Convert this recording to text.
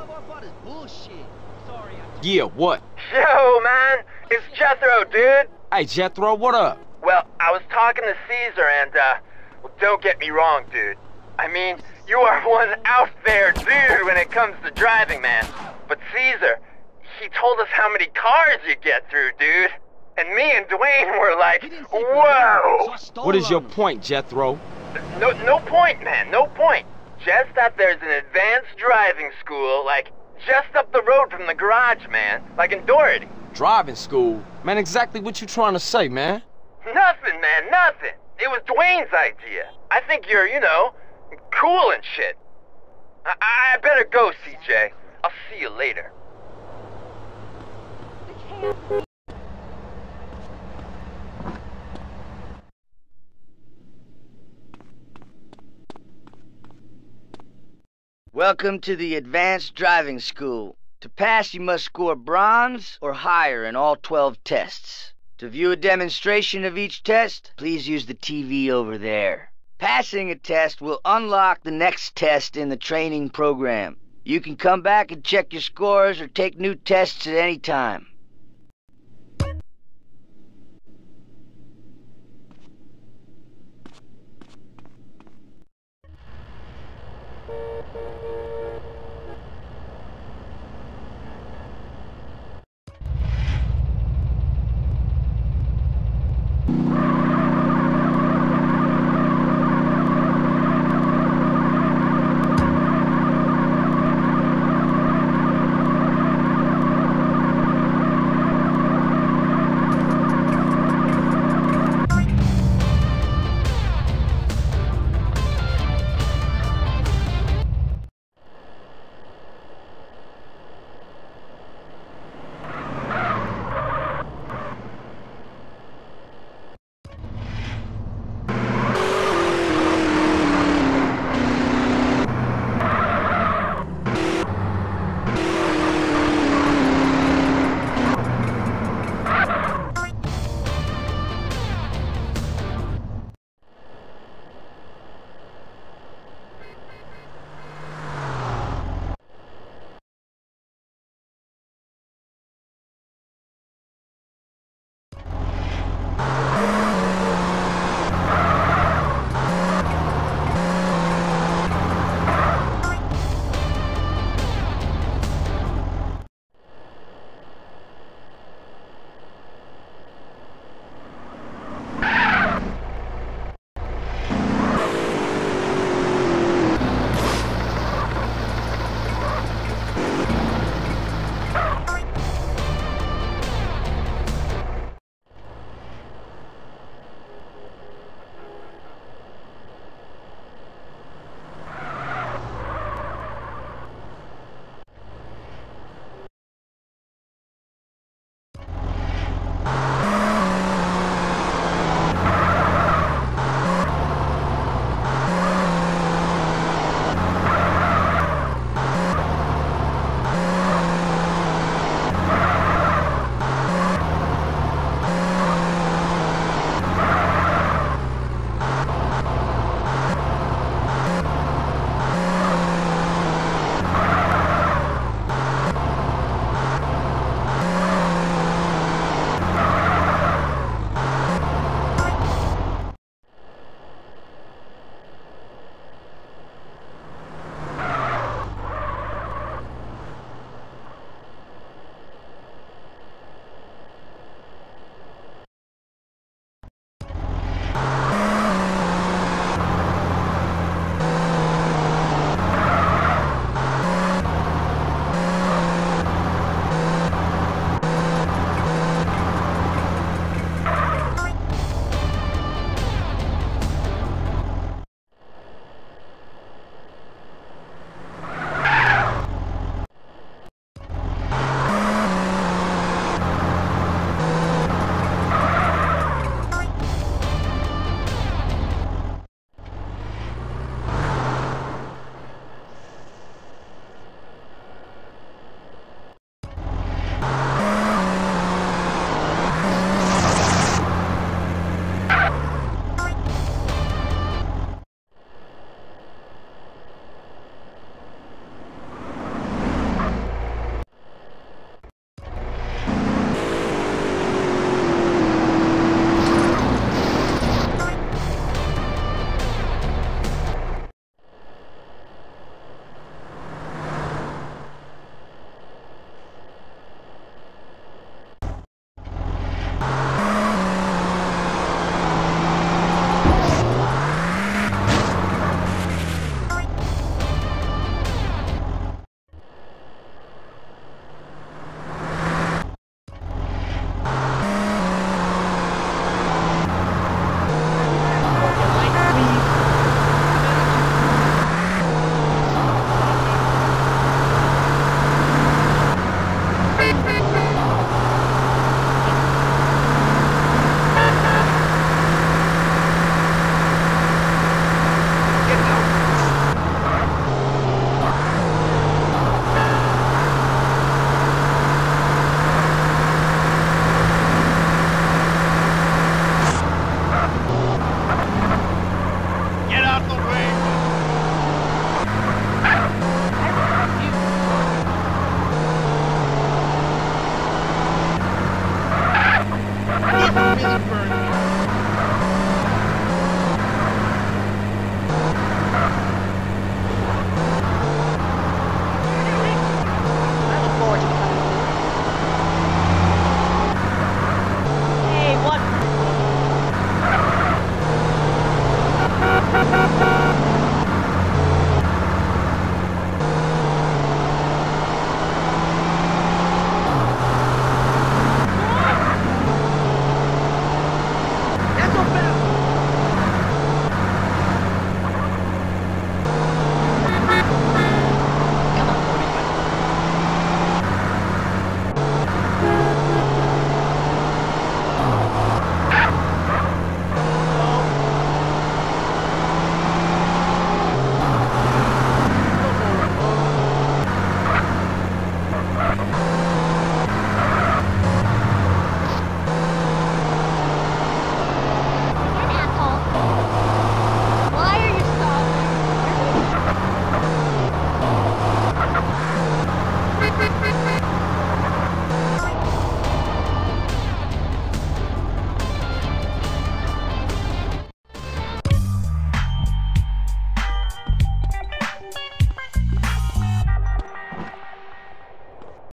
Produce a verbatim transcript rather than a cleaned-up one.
Yeah, what? Yo, man, it's Jethro, dude. Hey, Jethro, what up? Well, I was talking to Caesar and, uh, well, don't get me wrong, dude. I mean, you are one out there dude when it comes to driving, man. But Caesar, he told us how many cars you get through, dude. And me and Dwayne were like, whoa! What is your point, Jethro? No, no point, man, no point. Just that there's an advanced driving school, like, just up the road from the garage, man. Like in Doherty. Driving school? Man, exactly what you trying to say, man? Nothing, man, nothing. It was Dwayne's idea. I think you're, you know, cool and shit. I, I better go, C J. I'll see you later. Welcome to the Advanced Driving School. To pass, you must score bronze or higher in all twelve tests. To view a demonstration of each test, please use the T V over there. Passing a test will unlock the next test in the training program. You can come back and check your scores or take new tests at any time.